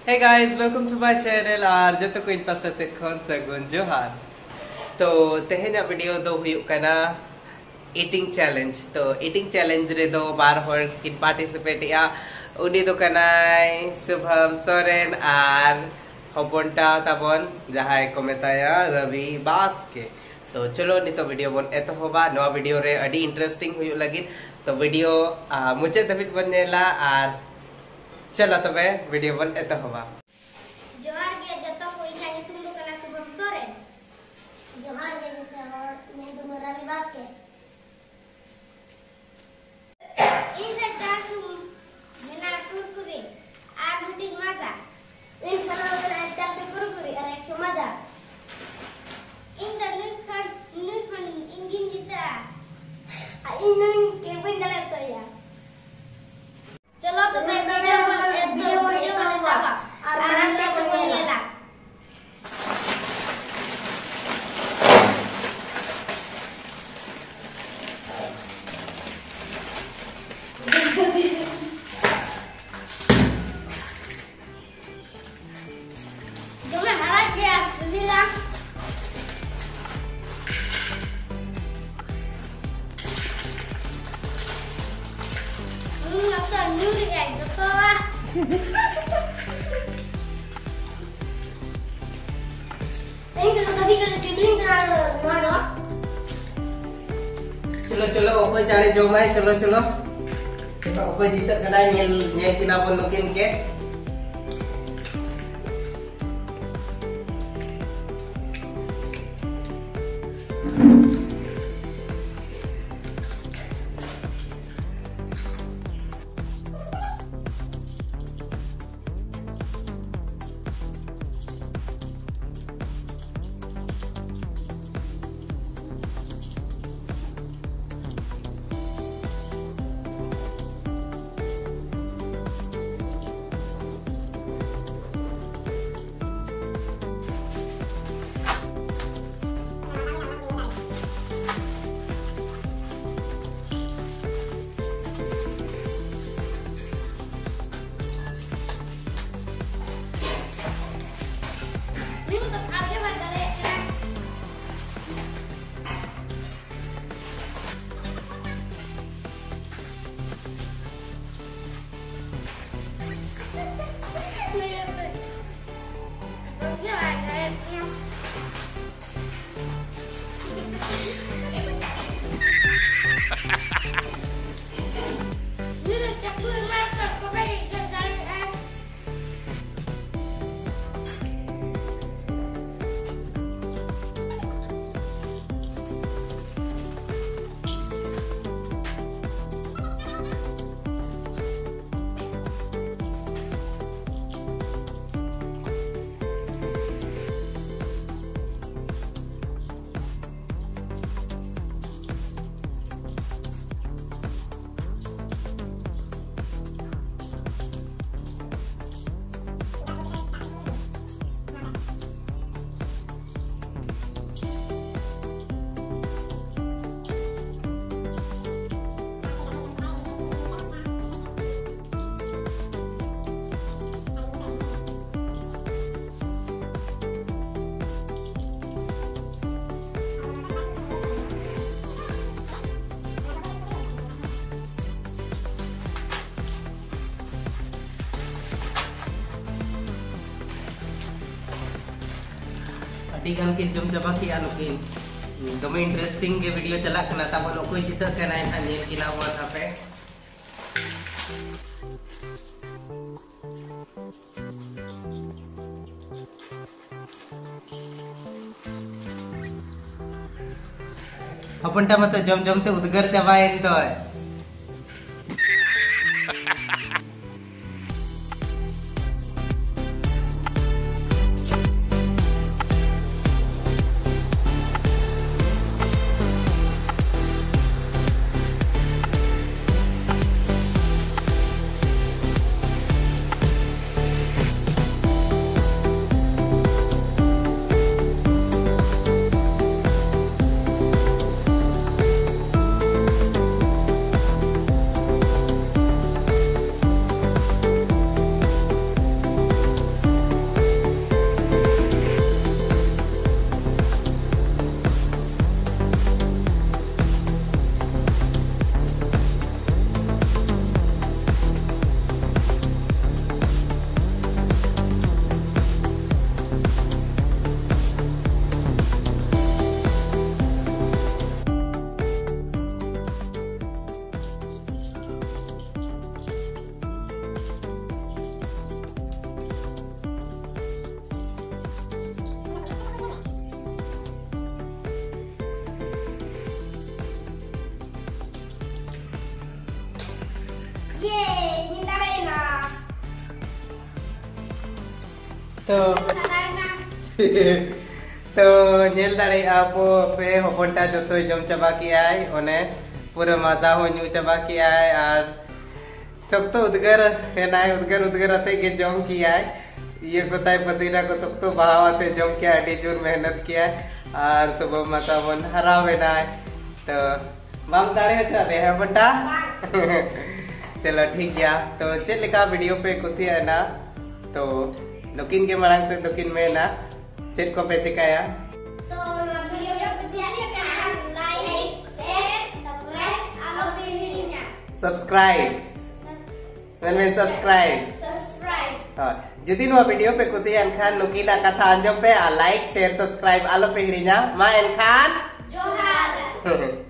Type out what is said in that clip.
Hey guys, welcome to my channel और JOTO को इन pasta से खन सगुन जोहार। तो तेहेना वीडियो दो हुई कना eating challenge। तो eating challenge रे दो बार होर इन पार्टिसिपेट या उन्हीं दो कनाई शुभम सोरेन और होपनटा तबन जहाँ को मेताया रवि बास के। तो चलो नहीं तो वीडियो बन एतो होगा नवा वीडियो रे अड़ी इंटरेस्टिंग हुई लगी। तो वीडियो मुझे तबित बनेला और चलो तबे वीडियो बन एतो होगा। जोहार के जतो कोई खाने तुम लोग कना शुभम सोरेन। जोहार के जतो और मैं तुम रवि बास के। इन रजा तुम मेना कुरकुरे आज मुझे माजा। इन खाना वाला चाटे कुरकुरे और एक माजा। इन नुखन इंगिन जिता। इन केबिन डाला सोया। चलो तो वीडियो बनावा और आराम से समय लेला। जो मैं हरा गया बिल्ला लगता न्यूरी है तो चलो चलो ओको चारे जो मैं चलो चलो चलो ओको जीत कना ᱧᱮᱞ किना बन लोकिन के के जम जबा की आलोकिन दमे इंटरेस्टिंग के वीडियो चला कना तब कोई चित कना है ᱧᱮᱞ किना वन आपे अपनटा मत जम जम ते उदगर चबायन तो तो तो नेल दाड़े आपो पे होपनटा जोतो जम चाबा कियाय ओने पूरा माजा हो न्यू चाबा कियाय और सख्तो उद्गर हेनाय उद्गर अते के जम कियाय ये कोताय पतिना को सख्तो बहाव अते जम किया अडी जोर मेहनत किया और सुबह माता बन हराव हेनाय तो बाम दाड़े हचा दे है बंटा चलो ठीक गया तो चेक लेका वीडियो पे कुसी है ना तो नुकिन के मरांग से नुकिन में ना चेक को पे चिकाया तो वीडियो पे ध्यान रखना लाइक शेयर सब्सक्राइब आलो पे हिडिंजा सब्सक्राइब हां जुदी नो वीडियो पे कुती एनखान नुकिला कथा अंजम पे लाइक शेयर सब्सक्राइब आलो पे हिडिंजा मा एनखान जोहार